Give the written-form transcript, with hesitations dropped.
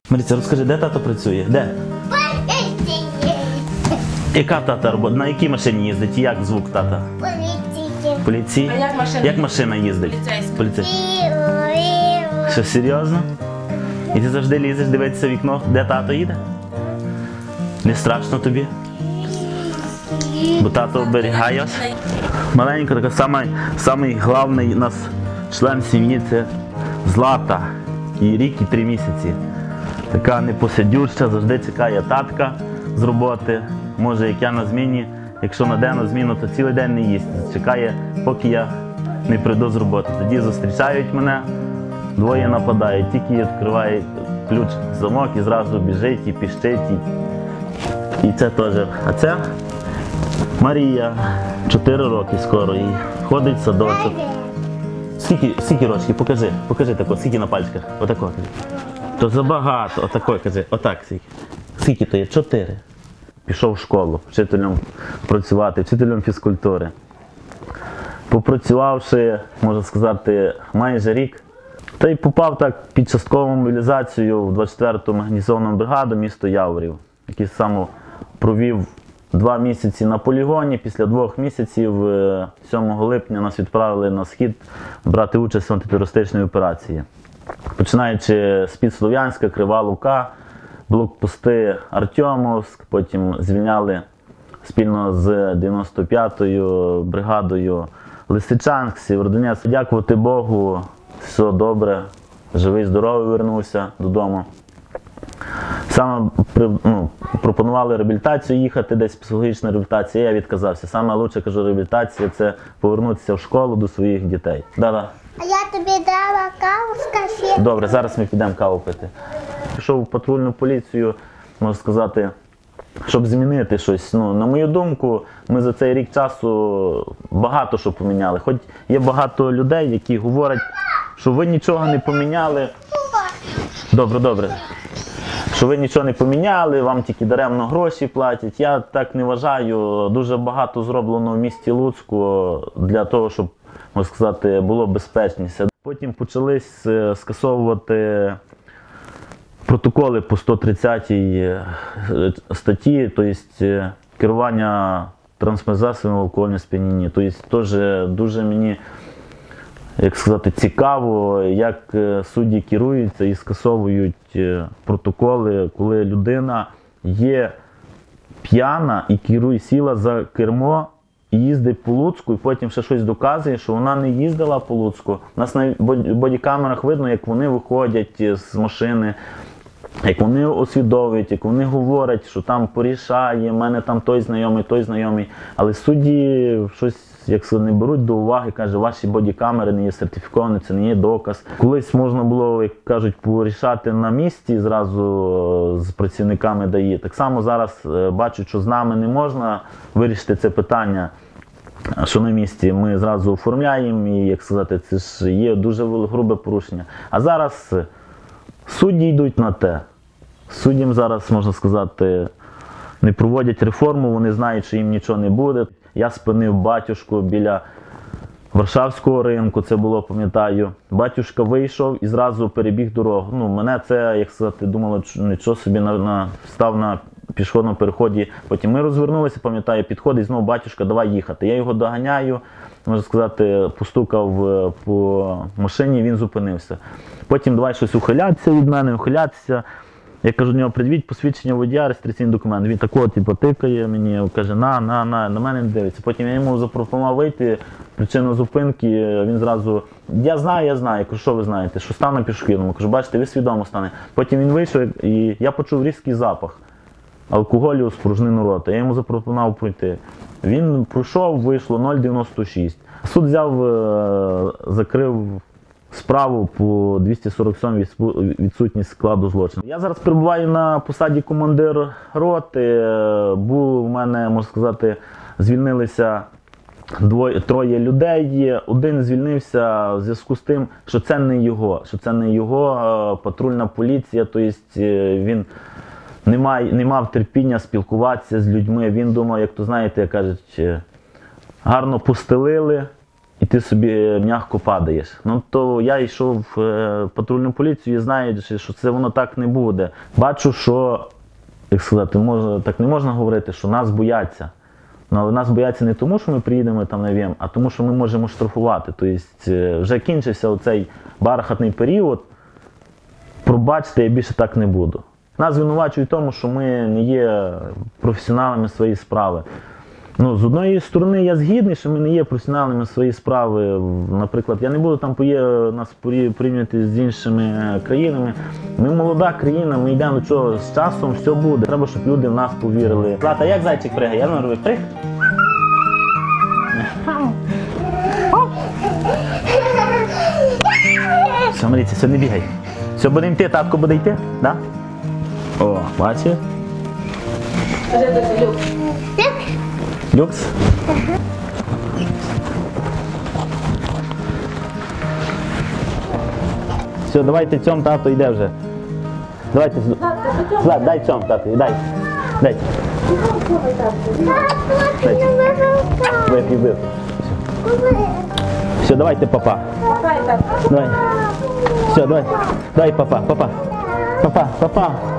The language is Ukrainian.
Маріця, розкажи, де тато працює? Де? Яка тата робота? На якій машині їздить? Як звук тата? Поліції. Поліції? А як машина? Як машина їздить? Поліцейська. Поліцейська. Що, серйозно? І ти завжди лізеш дивитися в вікно, де тато їде? Не страшно тобі? Бо тато оберігає вас? Маленька така, самий головний у нас член сім'ї – це Злата. Їй рік і 3 місяці. Така непосидюча, завжди чекає татка з роботи. Може, як я на зміні, якщо на денну зміну, то цілий день не їсть. Чекає, поки я не прийду з роботи. Тоді зустрічають мене, двоє нападають. Тільки відкриває ключ в замок і зразу біжить, і піщить. І це теж. А це Марія, 4 роки скоро, і ходить в садочок. Скільки рочків? Покажи тако, скільки на пальчиках? Отако. То забагато, отако, кажи, отак скільки. Скільки то є? 4. Пішов в школу, вчителем працювати, вчителем фізкультури. Попрацювавши, можна сказати, майже рік, та й попав так під часткову мобілізацію в 24-ту механізовану бригаду місто Яворів, який саме провів 2 місяці на полігоні. Після 2 місяців 7 липня нас відправили на схід брати участь в антитерористичній операції. Починаючи з-під Слов'янська, Крива Лука, блокпости Артемовськ, потім звільняли спільно з 95-ю бригадою Лисичанськ, Сєвєродонецьк. Дякувати Богу, все добре, живий, здоровий вернувся додому. Саме пропонували реабілітацію їхати, десь психологічна реабілітація, я відказався. Саме лучше, кажу, реабілітація – це повернутися в школу до своїх дітей. Да-да. А я тобі дала каву, скажи. Добре, зараз ми підемо каву пити. Пішов в патрульну поліцію, можна сказати, щоб змінити щось. На мою думку, ми за цей рік часу багато що поміняли. Хоч є багато людей, які говорять, що ви нічого не поміняли. Добре. Що ви нічого не поміняли, вам тільки даремно гроші платять. Я так не вважаю. Дуже багато зроблено в місті Луцьку для того, щоб, можна сказати, було безпечніше. Потім почались скасовувати протоколи по 130 статті, тобто керування транспортним засобом в алкогольному сп'янінні. Тобто теж дуже мені, як сказати, цікаво, як судді керуються і скасовують протоколи, коли людина є п'яна і сіла за кермо і їздить по Луцьку, і потім ще щось доказує, що вона не їздила по Луцьку. У нас на бодікамерах видно, як вони виходять з машини, як вони освідовують, як вони говорять, що там порішає, в мене там той знайомий. Але судді щось, як сказати, не беруть до уваги, каже, ваші бодікамери не є сертифіковані, це не є доказ. Колись можна було, як кажуть, порішати на місці зразу з працівниками ДАІ. Так само зараз бачу, що з нами не можна вирішити це питання, що на місці ми зразу оформляємо, і, як сказати, це ж є дуже грубе порушення. А зараз судді йдуть на те. Суддям зараз, можна сказати, не проводять реформу, вони знають, що їм нічого не буде. Я спинив батюшку біля Варшавського ринку, це було, пам'ятаю. Батюшка вийшов і зразу перебіг дорогу. Мене це, як сказати, думало, нічого собі, став на пішохідному переході. Потім ми розвернулися, пам'ятаю, підходить знову батюшка, давай їхати. Я його доганяю, можна сказати, постукав по машині, він зупинився. Потім давай щось ухилятися від мене, Я кажу, до нього, пред'явіть посвідчення водія, реєстраційний документ. Він такого, тикає мені, каже, на мене не дивиться. Потім я йому запропонував вийти, причину зупинки, він зразу, я знаю. Я кажу, що ви знаєте, що став на пішохідному. Кажу, бачите, ви свідомо стане. Потім він вийшов і я почув різкий запах алкоголю з порожнини рота. Я йому запропонував пройти. Він пройшов, вийшло 0,96. Суд закрив справу по 247 відсутність складу злочину. Я зараз перебуваю на посаді командир роти. У мене, можна сказати, звільнилися 3 людей. Один звільнився в зв'язку з тим, що це не його патрульна поліція, тобто він не мав терпіння спілкуватися з людьми. Він думав, як то знаєте, кажуть, гарно постелили, і ти собі м'яко падаєш. Ну то я йшов в патрульну поліцію і знаю, що це воно так не буде. Бачу, що, як сказати, так не можна говорити, що нас бояться. Ну, але нас бояться не тому, що ми приїдемо там на ВМ, а тому, що ми можемо штрафувати. Тобто вже кінчився оцей бархатний період. Пробачте, я більше так не буду. Нас звинувачують в тому, що ми не є професіоналами своєї справи. Ну, з одної сторони, я згідний, що ми не є професіоналами своєї справи. Наприклад, я не буду там нас порівнювати з іншими країнами. Ми молода країна, ми йдемо до чого, з часом все буде. Треба, щоб люди в нас повірили. Злата, як зайчик пригає? Я роблю приг. Все, Маріться, все, не бігай. Все, будемо йти, татко буде йти? Да? О, бачиш? Скажи, це люкс. Люкс? Все, давайте цьому тато йде вже. Давайте, Злат, дай цьому тато, дай. Дай. Випій, випій. Все, давайте, папа. Давай, так. Давай. Все, давай. Давай, папа, папа. Папа, папа.